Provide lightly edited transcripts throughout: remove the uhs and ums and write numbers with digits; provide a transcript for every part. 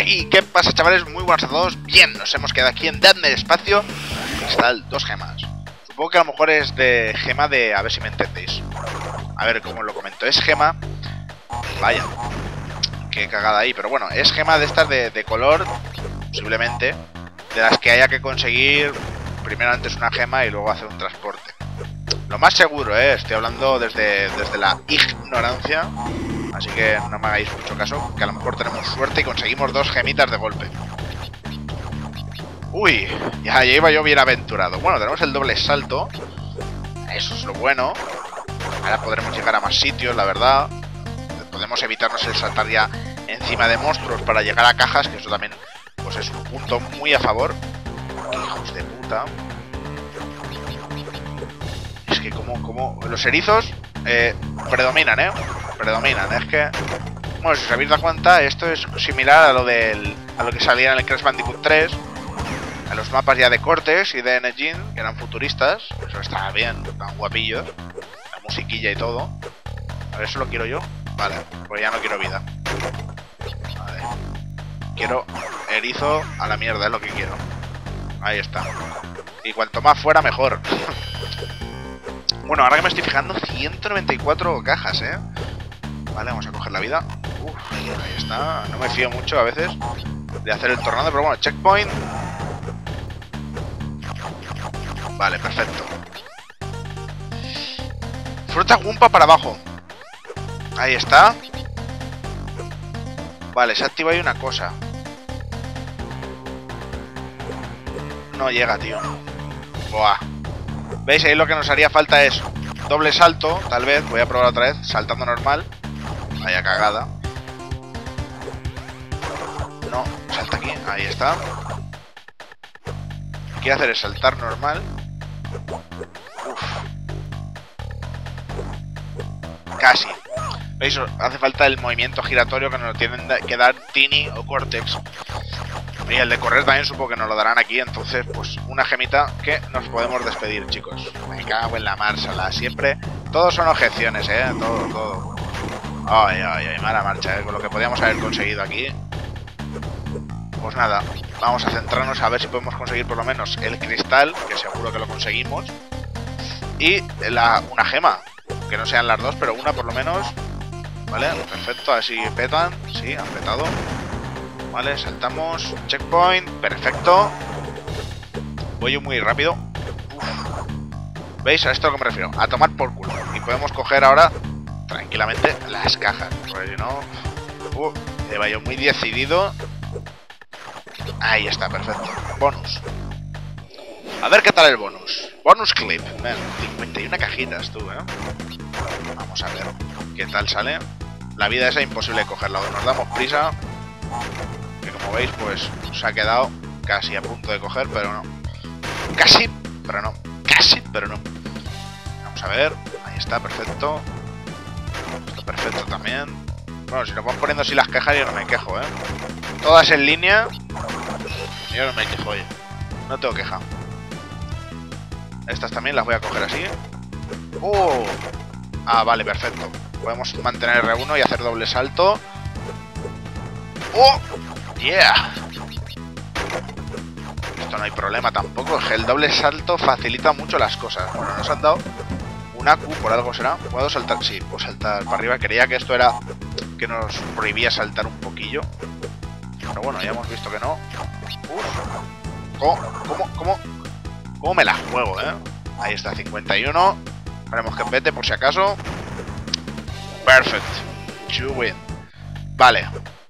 ¿Y qué pasa, chavales? Muy buenas a todos. Bien, nos hemos quedado aquí en Dadme Espacio. Cristal, 2 gemas. Supongo que a lo mejor es de gema de... A ver si me entendéis. A ver cómo lo comento. Es gema... Vaya. Qué cagada ahí. Pero bueno, es gema de estas de color, posiblemente. De las que haya que conseguir primero antes una gema y luego hacer un transporte. Lo más seguro, estoy hablando desde la ignorancia. Así que no me hagáis mucho caso, que a lo mejor tenemos suerte y conseguimos 2 gemitas de golpe. Uy, ya iba yo bien aventurado. Bueno, tenemos el doble salto. Eso es lo bueno. Ahora podremos llegar a más sitios, la verdad. Podemos evitarnos el saltar ya encima de monstruos para llegar a cajas, que eso también pues es un punto muy a favor. ¡Qué hijos de puta! Es que como los erizos predominan, predominan. Es que, bueno, si os habéis dado cuenta, esto es similar a lo que salía en el Crash Bandicoot 3, a los mapas ya de Cortex y de N-Gin, que eran futuristas. Eso estaba bien, tan guapillos, la musiquilla y todo. A ver, eso lo quiero yo. Vale, pues ya no quiero vida. Vale. Quiero erizo a la mierda, es lo que quiero. Ahí está. Y cuanto más fuera, mejor. Bueno, ahora que me estoy fijando, 194 cajas, Vale, vamos a coger la vida. Uf, ahí está. No me fío mucho a veces de hacer el tornado, pero bueno, checkpoint. Vale, perfecto. Fruta Wumpa para abajo. Ahí está. Vale, se activa ahí una cosa. No llega, tío. Buah. ¿Veis? Ahí lo que nos haría falta es doble salto, tal vez. Voy a probar otra vez, saltando normal. Vaya cagada. No, salta aquí, ahí está. Lo que quiero hacer es saltar normal. Uf. Casi. ¿Veis? Hace falta el movimiento giratorio que nos lo tienen que dar Tini o Cortex. Y el de correr también supongo que nos lo darán aquí. Entonces, pues una gemita que nos podemos despedir, chicos. Me cago en la marsala. Siempre, todos son objeciones, todo. Ay, mala marcha, con lo que podíamos haber conseguido aquí. Pues nada, vamos a centrarnos a ver si podemos conseguir por lo menos el cristal, que seguro que lo conseguimos. Y una gema, que no sean las dos, pero una por lo menos. Vale, perfecto, así petan. Sí, han petado. Vale, saltamos. Checkpoint, perfecto. Voy muy rápido. Uf. ¿Veis? A esto a lo que me refiero. A tomar por culo. Y podemos coger ahora tranquilamente las cajas. Porque si no... lleva yo muy decidido. Ahí está, perfecto. Bonus. A ver qué tal el bonus. Bonus clip. 51 cajitas, tú, Vamos a ver qué tal sale. La vida esa imposible cogerla. Nos damos prisa. Que como veis, pues se ha quedado casi a punto de coger, pero no. Casi, pero no. Casi, pero no. Vamos a ver. Ahí está, perfecto. Esto perfecto también. Bueno, si nos van poniendo así las quejas, yo no me quejo, Todas en línea. Yo no me quejo, oye. No tengo queja. Estas también las voy a coger así. ¡Oh! Ah, vale, perfecto. Podemos mantener R1 y hacer doble salto. ¡Oh! ¡Yeah! Esto no hay problema tampoco. Es que el doble salto facilita mucho las cosas. Bueno, nos han dado una Q, por algo será. ¿Puedo saltar? Sí, puedo saltar para arriba. Creía que esto era que nos prohibía saltar un poquillo. Pero bueno, ya hemos visto que no. Uf. ¿Cómo me la juego, Ahí está, 51. Esperemos que pete por si acaso. Perfect. To win. Vale.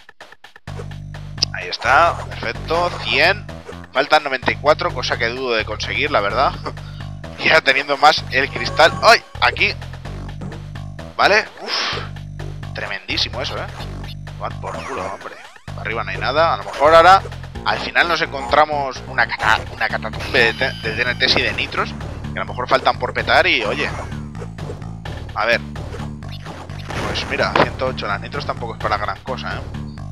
Ahí está, perfecto, 100. Faltan 94, cosa que dudo de conseguir, la verdad. Y ya teniendo más el cristal. ¡Ay! Aquí. Vale, uff. Tremendísimo eso, Van por culo, hombre. Para arriba no hay nada. A lo mejor ahora, al final nos encontramos una catatumbe de TNTs y de nitros, que a lo mejor faltan por petar y, oye. A ver. Pues mira, 108. Las nitros tampoco es para gran cosa,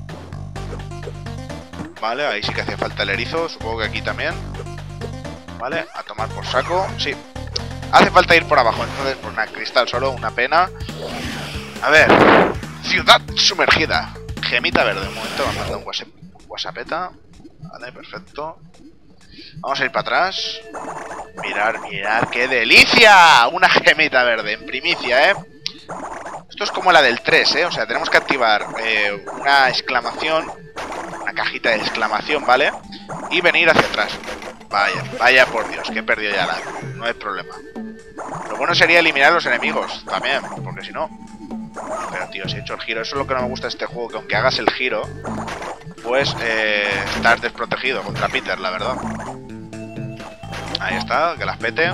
Vale, ahí sí que hacía falta el erizo. Supongo que aquí también. Vale, a tomar por saco. Sí, hace falta ir por abajo. Entonces, pues una cristal solo, una pena. A ver, ciudad sumergida. Gemita verde, un momento, me ha mandado un WhatsApp. WhatsAppeta. Vale, perfecto. Vamos a ir para atrás. Mirar, mirar, ¡qué delicia! Una gemita verde, en primicia, ¿eh? Esto es como la del 3, ¿eh? O sea, tenemos que activar una exclamación, una cajita de exclamación, ¿vale? Y venir hacia atrás. Vaya, vaya por Dios, que he perdido ya la... No hay problema. Lo bueno sería eliminar a los enemigos también, porque si no... Pero tío, si he hecho el giro, eso es lo que no me gusta de este juego, que aunque hagas el giro, pues estás desprotegido contra Peter, la verdad. Ahí está, que las pete.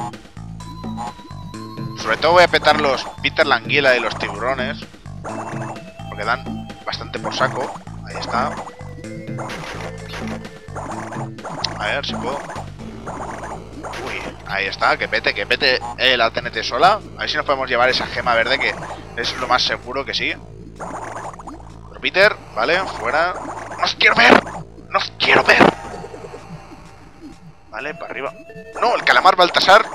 Sobre todo voy a petar los Peter la anguila y los tiburones, porque dan bastante por saco. Ahí está. A ver si puedo. Uy, ahí está, que pete la TNT sola. A ver si nos podemos llevar esa gema verde, que es lo más seguro que sí. Pero Peter, vale, fuera. ¡No os quiero ver! ¡No os quiero ver! Vale, para arriba. ¡No, el calamar Baltasar!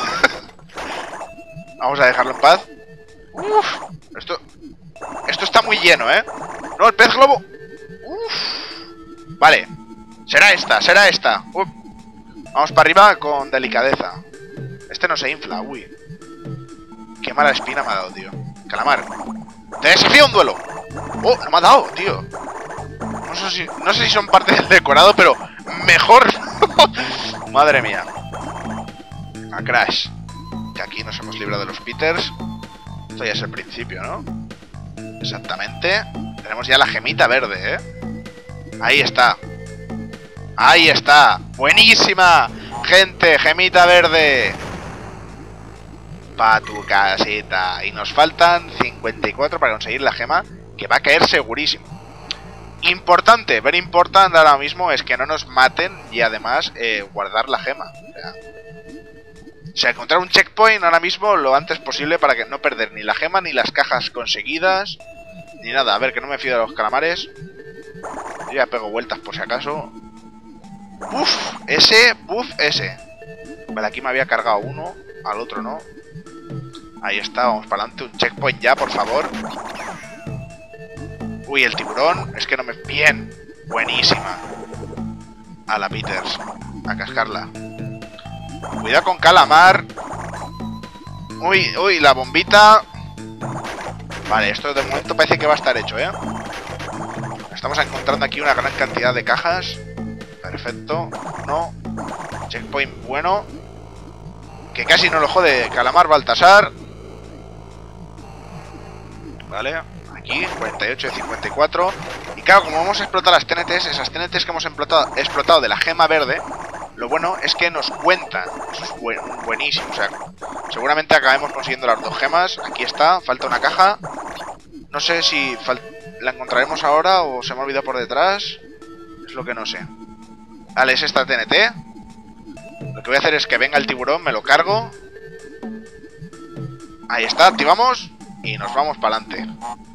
Vamos a dejarlo en paz. Uf, esto está muy lleno, ¿eh? ¡No, el pez globo! Uf. Vale, será esta. Uf. Vamos para arriba con delicadeza. Este no se infla, uy. Qué mala espina me ha dado, tío. Calamar, te desafío un duelo. Oh, no me ha dado, tío. No sé si son parte del decorado, pero mejor. Madre mía. A Crash. Que aquí nos hemos librado de los Peters. Esto ya es el principio, ¿no? Exactamente. Tenemos ya la gemita verde, ¿eh? Ahí está. Ahí está. Buenísima. Gente, gemita verde. Pa' tu casita. Y nos faltan 54 para conseguir la gema, que va a caer segurísimo. Importante, very importante ahora mismo es que no nos maten y además guardar la gema. O sea, encontrar un checkpoint ahora mismo lo antes posible para que no perder ni la gema, ni las cajas conseguidas, ni nada. A ver, que no me fío de los calamares. Yo ya pego vueltas por si acaso. Buff ese. Vale, aquí me había cargado uno, al otro no. Ahí está, vamos para adelante. Un checkpoint ya, por favor. Uy, el tiburón, es que no me... Bien, buenísima. A la Peters, a cascarla. Cuidado con calamar. Uy, la bombita. Vale, esto de momento parece que va a estar hecho, ¿eh? Estamos encontrando aquí una gran cantidad de cajas. Perfecto. No. Checkpoint bueno. Que casi no lo jode calamar Baltasar. Vale. Aquí, 48 de 54. Y claro, como hemos explotado las TNTs, esas TNTs que hemos explotado de la gema verde, lo bueno es que nos cuentan. Eso es buenísimo. O sea, seguramente acabemos consiguiendo las dos gemas. Aquí está, falta una caja. No sé si la encontraremos ahora o se me ha olvidado por detrás. Es lo que no sé. Vale, es esta TNT. Lo que voy a hacer es que venga el tiburón, me lo cargo. Ahí está, activamos. Y nos vamos para adelante.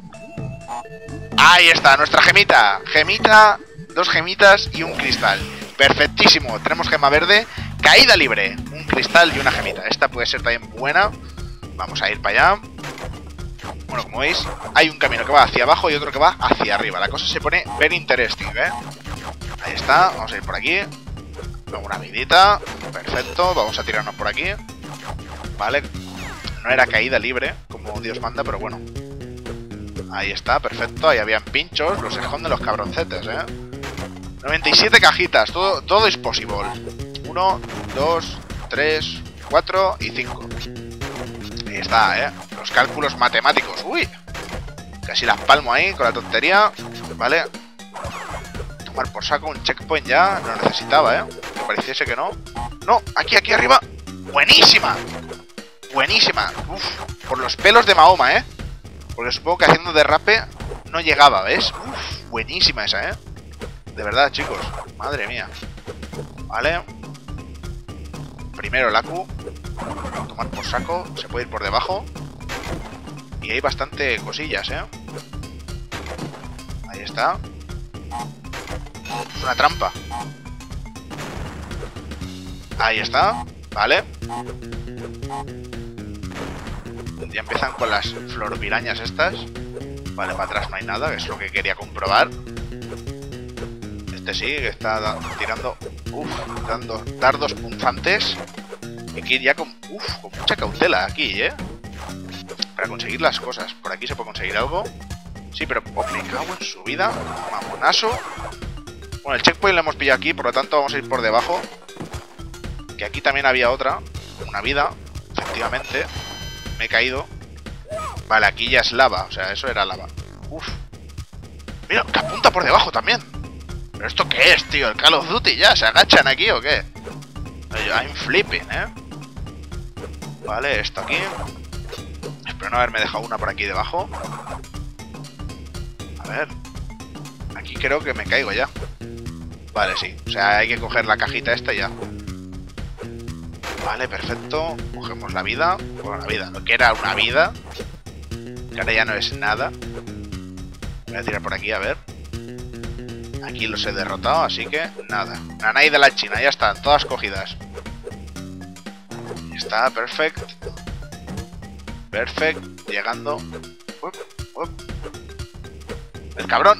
Ahí está, nuestra gemita. Gemita, dos gemitas y un cristal. Perfectísimo, tenemos gema verde. Caída libre, un cristal y una gemita. Esta puede ser también buena. Vamos a ir para allá. Bueno, como veis, hay un camino que va hacia abajo y otro que va hacia arriba. La cosa se pone very interesting, ¿eh? Ahí está, vamos a ir por aquí. Una vidita, perfecto. Vamos a tirarnos por aquí. Vale, no era caída libre, como Dios manda, pero bueno. Ahí está, perfecto. Ahí habían pinchos, los esconden los cabroncetes, 97 cajitas, todo es possible. 1, 2, 3, 4 y 5. Ahí está, los cálculos matemáticos. Uy, casi las palmo ahí con la tontería. Vale. Tomar por saco un checkpoint ya. No lo necesitaba, que pareciese que no. No, aquí arriba. Buenísima. Buenísima. Uf, por los pelos de Mahoma, porque supongo que haciendo derrape no llegaba, ¿ves? Uf, buenísima esa, de verdad, chicos. Madre mía. Vale. Primero el Aku. Tomar por saco. Se puede ir por debajo. Y hay bastante cosillas, Ahí está. Es una trampa. Ahí está. Vale. Ya empiezan con las florpirañas estas. Vale, para atrás no hay nada, que es lo que quería comprobar. Este sí, que está tirando... dando dardos punzantes. Hay que ir ya con mucha cautela aquí, para conseguir las cosas. Por aquí se puede conseguir algo. Sí, pero me cago en su vida. Mamonazo. Bueno, el checkpoint lo hemos pillado aquí, por lo tanto vamos a ir por debajo. Que aquí también había otra. Una vida, efectivamente. Me he caído. Vale, aquí ya es lava, o sea, eso era lava. Mira, que apunta por debajo también. ¿Pero esto qué es, tío? ¿El Call of Duty ya? ¿Se agachan aquí o qué? I'm flipping, Vale, esto aquí. Espero no haberme dejado una por aquí debajo. A ver. Aquí creo que me caigo ya. Vale, sí. O sea, hay que coger la cajita esta y ya. Vale, perfecto. Cogemos la vida. Bueno, la vida. Lo que era una vida. Que ahora ya no es nada. Voy a tirar por aquí, a ver. Aquí los he derrotado, así que nada. Nanai de la China, ya están. Todas cogidas. Está, perfecto. Perfecto. Llegando. El cabrón.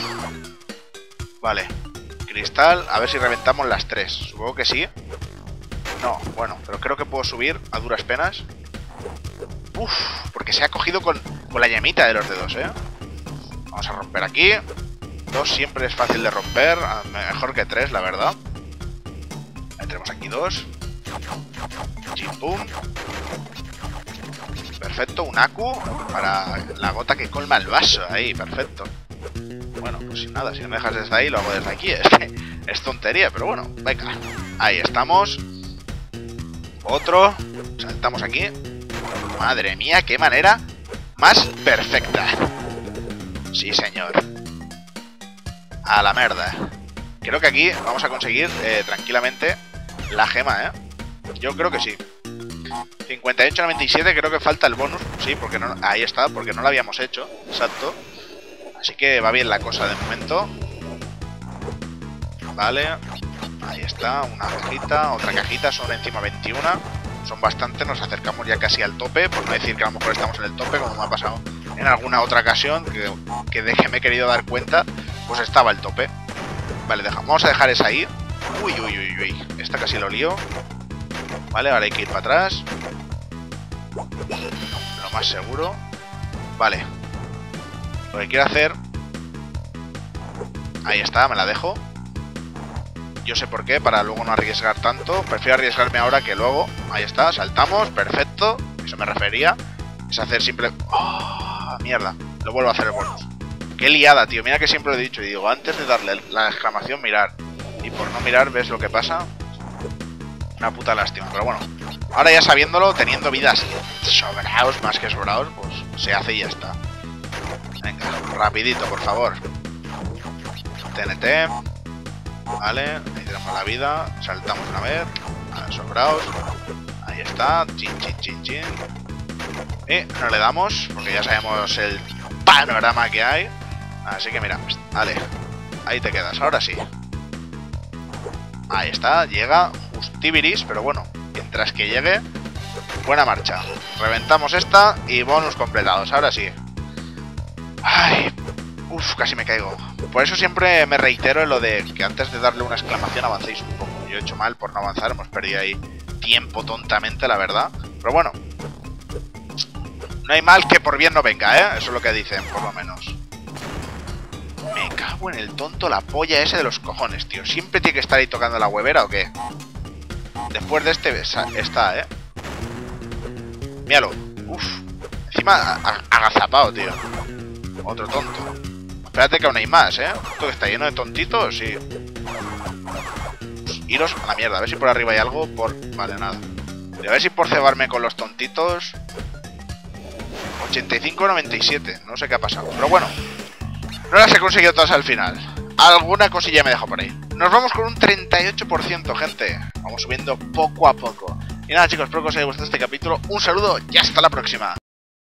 Vale. Cristal. A ver si reventamos las tres. Supongo que sí. No, bueno, pero creo que puedo subir a duras penas. Porque se ha cogido con la llamita de los dedos, Vamos a romper aquí. 2 siempre es fácil de romper. Mejor que 3, la verdad. Ahí tenemos aquí 2. Chimpum. Perfecto, un Aku para la gota que colma el vaso. Ahí, perfecto. Bueno, pues sin nada, si no me dejas desde ahí, lo hago desde aquí. Es tontería, pero bueno, venga. Ahí estamos. Otro. Saltamos aquí. Madre mía, qué manera más perfecta. Sí, señor. A la merda. Creo que aquí vamos a conseguir tranquilamente la gema, Yo creo que sí. 58-97, creo que falta el bonus. Sí, porque no, ahí está, porque no lo habíamos hecho. Exacto. Así que va bien la cosa de momento. Vale. Ahí está, una cajita, otra cajita, son encima 21. Son bastante, nos acercamos ya casi al tope. Por no decir que a lo mejor estamos en el tope, como me ha pasado en alguna otra ocasión, que de que me he querido dar cuenta, pues estaba el tope. Vale, vamos a dejar esa ahí. Uy, esta casi lo lío. Vale, ahora hay que ir para atrás. Lo más seguro. Vale. Lo que quiero hacer... Ahí está, me la dejo. Yo sé por qué, para luego no arriesgar tanto. Prefiero arriesgarme ahora que luego. Ahí está, saltamos, perfecto. Eso me refería. Es hacer simple... ¡Oh, mierda! Lo vuelvo a hacer el bonus. Qué liada, tío. Mira que siempre lo he dicho. Y digo, antes de darle la exclamación, mirar. Y por no mirar, ¿ves lo que pasa? Una puta lástima. Pero bueno, ahora ya sabiéndolo, teniendo vidas sobrados, más que sobrados, pues se hace y ya está. Venga, rapidito, por favor. TNT. Vale, ahí tenemos la vida. Saltamos una vez. Sobrados. Ahí está. Chin. Y no le damos, porque ya sabemos el panorama que hay. Así que mira, vale. Ahí te quedas, ahora sí. Ahí está, llega Justibiris, pero bueno, mientras que llegue, buena marcha. Reventamos esta y bonus completados, ahora sí. Ay, casi me caigo. Por eso siempre me reitero en lo de que antes de darle una exclamación avancéis un poco. Yo he hecho mal por no avanzar, hemos perdido ahí tiempo tontamente, la verdad. Pero bueno, no hay mal que por bien no venga, Eso es lo que dicen, por lo menos. Me cago en el tonto, la polla ese de los cojones, tío. ¿Siempre tiene que estar ahí tocando la huevera o qué? Después de este está, Míralo. Encima agazapado, tío. Otro tonto. Espérate que aún hay más, Esto que está lleno de tontitos, sí. Pues, iros a la mierda. A ver si por arriba hay algo. Vale, nada. Y a ver si por cebarme con los tontitos. 85-97. No sé qué ha pasado. Pero bueno. No las he conseguido todas al final. Alguna cosilla me dejo por ahí. Nos vamos con un 38%, gente. Vamos subiendo poco a poco. Y nada, chicos, espero que os haya gustado este capítulo. Un saludo y hasta la próxima.